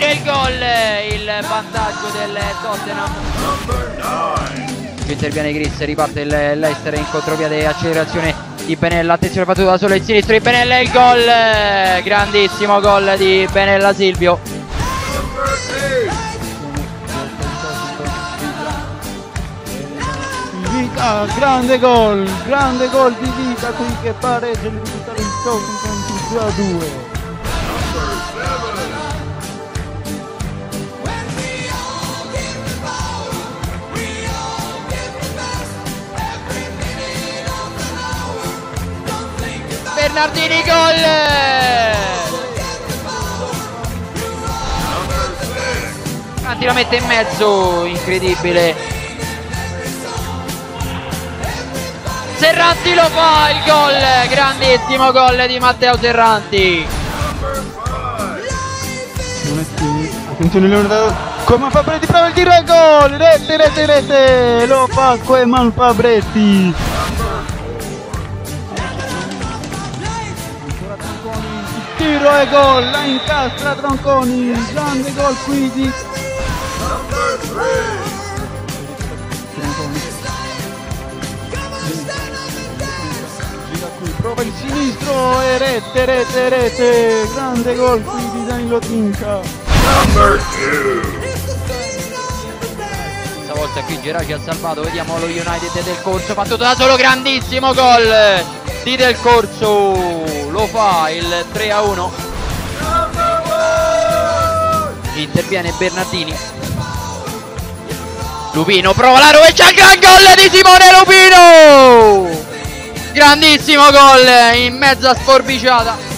tiro il gol, il vantaggio del Tottenham. Ci interviene Chris, riparte il Leicester in contropiede, accelerazione di Benella, attenzione battuta solo il sinistro di Benella e il gol, grandissimo gol di Benella Silvio. Vita, grande gol di Vita qui che pareggia il risultato in Tottenham 2-2. Bernardini gol! Anzi la mette in mezzo, incredibile. Serranti lo fa il gol, grandissimo gol di Matteo Serranti. Attenzione Leonardo, come Fabretti, prova il tiro e gol, rete, lo fa Koeman Fabretti. Tiro e gol, la incastra Tronconi, grande gol qui di prova il sinistro e rete, grande gol qui di Danilo Tinca. Stavolta qui Geraci ha salvato, vediamo lo United del Corso, fatto da solo, grandissimo gol di Del Corso, lo fa il 3-1. Interviene Bernardini, Lupino prova la rovescia, il gran gol di Simone Lupino, grandissimo gol in mezza sforbiciata.